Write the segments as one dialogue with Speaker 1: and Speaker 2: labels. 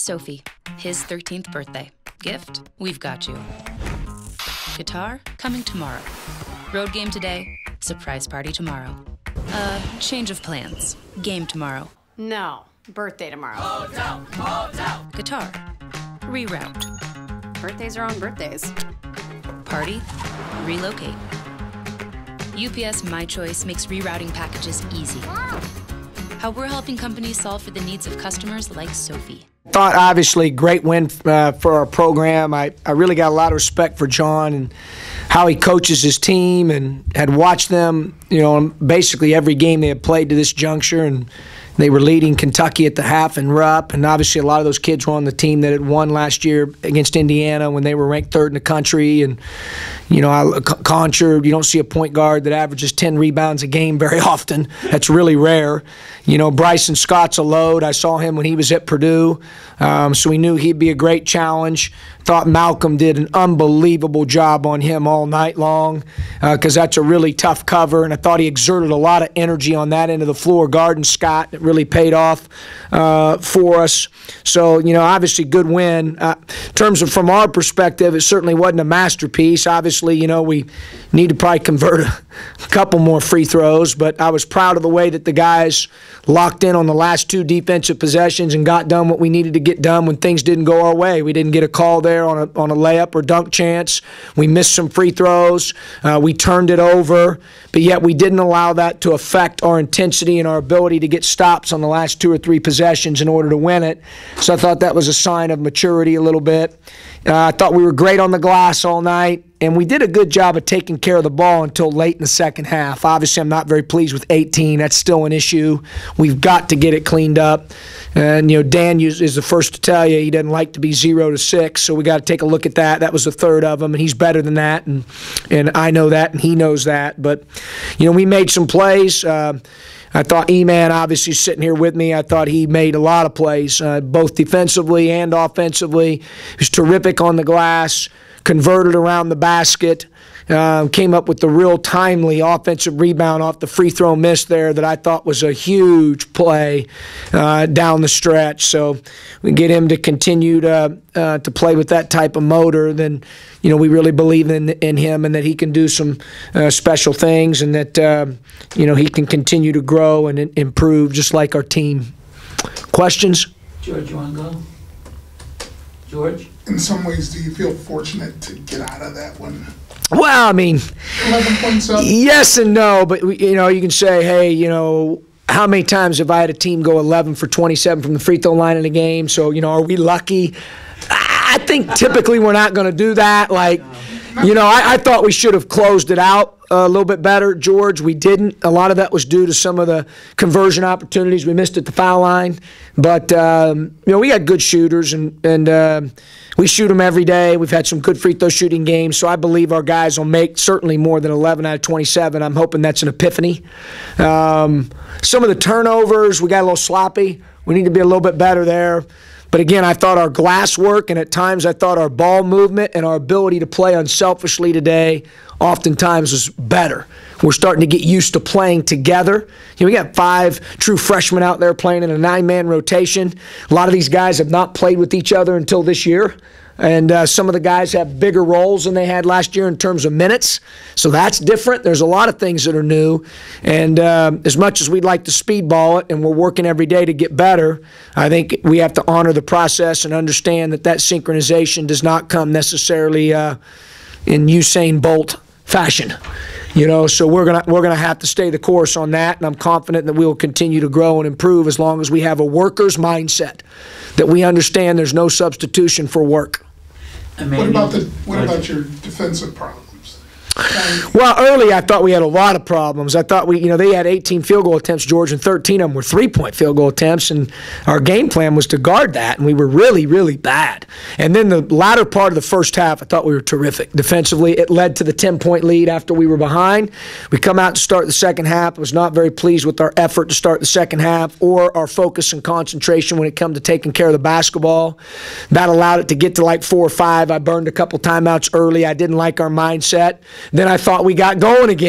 Speaker 1: Sophie, his 13th birthday. Gift? We've got you. Guitar? Coming tomorrow. Road game today, surprise party tomorrow. Change of plans. Game tomorrow.
Speaker 2: No, birthday tomorrow.
Speaker 3: Hotel, hotel.
Speaker 1: Guitar. Reroute.
Speaker 2: Birthdays are on birthdays.
Speaker 1: Party. Relocate. UPS My Choice makes rerouting packages easy. How we're helping companies solve for the needs of customers like Sophie.
Speaker 4: Thought, obviously, great win for our program. I really got a lot of respect for John and how he coaches his team, and had watched them, basically every game they had played to this juncture, and they were leading Kentucky at the half and rup, and obviously a lot of those kids were on the team that had won last year against Indiana when they were ranked third in the country. And Concher, you don't see a point guard that averages 10 rebounds a game very often. That's really rare. Bryson Scott's a load. I saw him when he was at Purdue, so we knew he'd be a great challenge. Thought Malcolm did an unbelievable job on him all night long, because that's a really tough cover, and I thought he exerted a lot of energy on that end of the floor, guarding Scott. It really paid off for us. So, obviously good win. In terms of from our perspective, it certainly wasn't a masterpiece. Obviously, we need to probably convert a couple more free throws, but I was proud of the way that the guys locked in on the last two defensive possessions and got done what we needed to get done when things didn't go our way. We didn't get a call there on a layup or dunk chance. We missed some free throws. We turned it over, but yet we didn't allow that to affect our intensity and our ability to get stops on the last two or three possessions in order to win it. So I thought that was a sign of maturity a little bit. I thought we were great on the glass all night, and we did a good job of taking care of the ball until late in the second half. Obviously, I'm not very pleased with 18. That's still an issue. We've got to get it cleaned up. And, Dan is the first to tell you he doesn't like to be 0-6, so we got to take a look at that. That was the third of them, and he's better than that, and I know that, and he knows that. But, we made some plays. I thought E-Man, obviously sitting here with me, I thought he made a lot of plays, both defensively and offensively. He was terrific on the glass, converted around the basket, came up with the real timely offensive rebound off the free throw miss there that I thought was a huge play down the stretch. So we get him to continue to play with that type of motor, then we really believe in him, and that he can do some special things, and that he can continue to grow and improve just like our team. Questions?
Speaker 3: George, you want to go? George?
Speaker 5: In some ways, do you feel fortunate to get out of that one?
Speaker 4: Well, I mean,
Speaker 5: 11 points up?
Speaker 4: Yes and no, but you can say, hey, how many times have I had a team go 11 for 27 from the free throw line in a game? So, are we lucky? I think typically we're not going to do that. I thought we should have closed it out a little bit better, George. We didn't. A lot of that was due to some of the conversion opportunities we missed at the foul line. But, we got good shooters, and we shoot them every day. We've had some good free throw shooting games, so I believe our guys will make certainly more than 11 out of 27. I'm hoping that's an epiphany. Some of the turnovers, we got a little sloppy. We need to be a little bit better there. But again, I thought our glass work, and at times I thought our ball movement and our ability to play unselfishly today oftentimes was better. We're starting to get used to playing together. We got 5 true freshmen out there playing in a 9-man rotation. A lot of these guys have not played with each other until this year. And some of the guys have bigger roles than they had last year in terms of minutes. So that's different. There's a lot of things that are new. And as much as we'd like to speedball it, and we're working every day to get better, I think we have to honor the process and understand that synchronization does not come necessarily in Usain Bolt fashion. So we're gonna have to stay the course on that, and I'm confident that we will continue to grow and improve as long as we have a worker's mindset, that we understand there's no substitution for work.
Speaker 5: What about your defensive problems?
Speaker 4: Well, early I thought we had a lot of problems. I thought they had 18 field goal attempts, George, and 13 of them were 3-point field goal attempts, and our game plan was to guard that, and we were really, really bad. And then the latter part of the first half, I thought we were terrific. Defensively, it led to the 10-point lead after we were behind. We come out to start the second half. I was not very pleased with our effort to start the second half or our focus and concentration when it come to taking care of the basketball. That allowed it to get to like 4 or 5. I burned a couple timeouts early. I didn't like our mindset. Then I thought we got going again.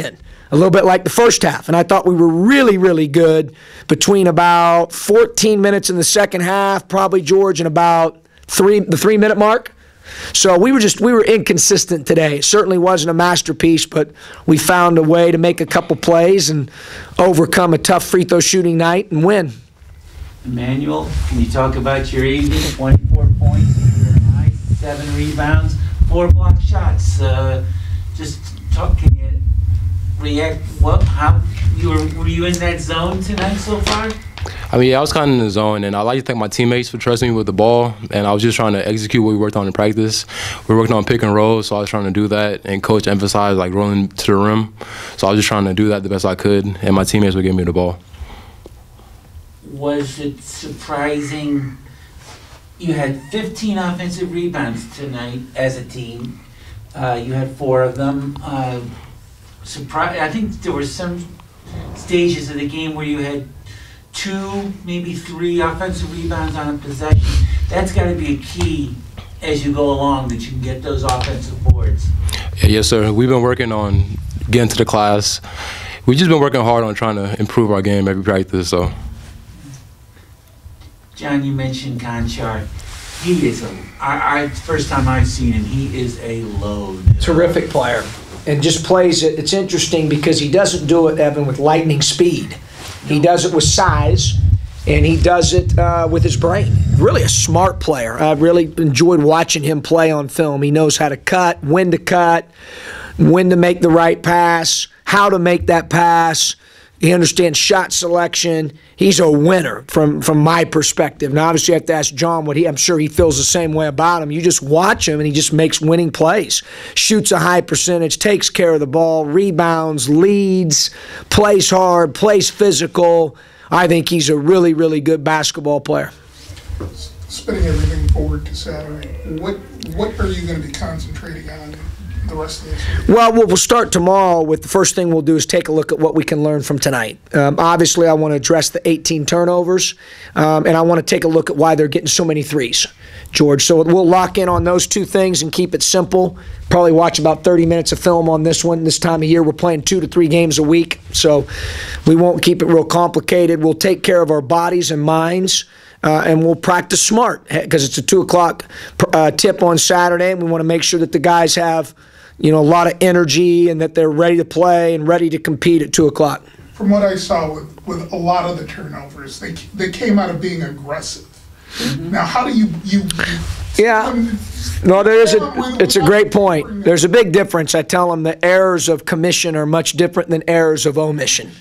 Speaker 4: a little bit like the first half. And I thought we were really, really good between about 14 minutes in the second half, probably, George, and about the 3-minute mark. So we were inconsistent today. It certainly wasn't a masterpiece, but we found a way to make a couple plays and overcome a tough free throw shooting night and win.
Speaker 3: Emmanuel, can you talk about your evening? 24 points, career high, 7 rebounds, 4 block shots. Can you react? How were you in that zone tonight so far?
Speaker 6: I mean, yeah, I was kind of in the zone, and I like to thank my teammates for trusting me with the ball, and I was just trying to execute what we worked on in practice. We were working on pick and roll, so I was trying to do that, and Coach emphasized, like, rolling to the rim. So I was just trying to do that the best I could, and my teammates would give me the ball.
Speaker 3: Was it surprising? You had 15 offensive rebounds tonight as a team. You had 4 of them. I think there were some stages of the game where you had 2, maybe 3 offensive rebounds on a possession. That's got to be a key as you go along, that you can get those offensive boards.
Speaker 6: Yes, sir. We've been working on getting to the class. We've just been working hard on trying to improve our game every practice. So,
Speaker 3: John, you mentioned Conchar. He is first time I've seen him, he is a load.
Speaker 4: Terrific player. And just plays it. It's interesting because he doesn't do it, Evan, with lightning speed. He does it with size, and he does it with his brain. Really a smart player. I really enjoyed watching him play on film. He knows how to cut, when to make the right pass, how to make that pass. He understands shot selection. He's a winner from my perspective. Now, obviously, you have to ask John I'm sure he feels the same way about him. You just watch him, and he just makes winning plays. Shoots a high percentage, takes care of the ball, rebounds, leads, plays hard, plays physical. I think he's a really, really good basketball player.
Speaker 5: Spinning everything forward to Saturday, what are you going to be concentrating on the rest of this week?
Speaker 4: Well, we'll start tomorrow with the first thing we'll do is take a look at what we can learn from tonight. Obviously, I want to address the 18 turnovers, and I want to take a look at why they're getting so many threes, George. So we'll lock in on those 2 things and keep it simple. Probably watch about 30 minutes of film on this one. This time of year, we're playing 2 to 3 games a week, so we won't keep it real complicated. We'll take care of our bodies and minds. And we'll practice smart because it's a 2 o'clock tip on Saturday, and we want to make sure that the guys have a lot of energy and that they're ready to play and ready to compete at 2 o'clock.
Speaker 5: From what I saw with a lot of the turnovers, they came out of being aggressive. Mm-hmm. Now, how do you
Speaker 4: yeah. No, it's a great point. There's a big difference. I tell them the errors of commission are much different than errors of omission.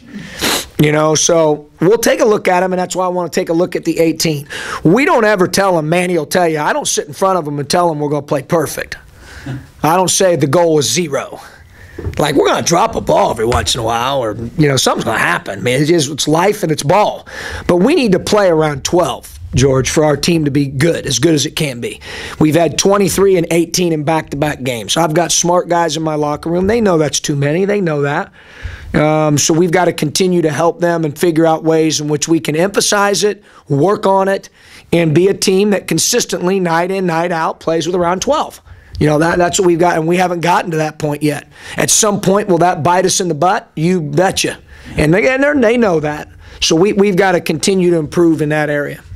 Speaker 4: So we'll take a look at them, and that's why I want to take a look at the 18. We don't ever tell them, Manny will tell you, I don't sit in front of them and tell them we're going to play perfect. I don't say the goal is 0. Like, we're going to drop a ball every once in a while, or, something's going to happen. I mean, it's life and it's ball. But we need to play around 12, George, for our team to be good as it can be. We've had 23 and 18 in back-to-back games. I've got smart guys in my locker room. They know that's too many. They know that. So we've got to continue to help them and figure out ways in which we can emphasize it, work on it, and be a team that consistently, night in, night out, plays with around 12. That's what we've got, and we haven't gotten to that point yet. At some point, will that bite us in the butt? You betcha. And they know that. So we've got to continue to improve in that area.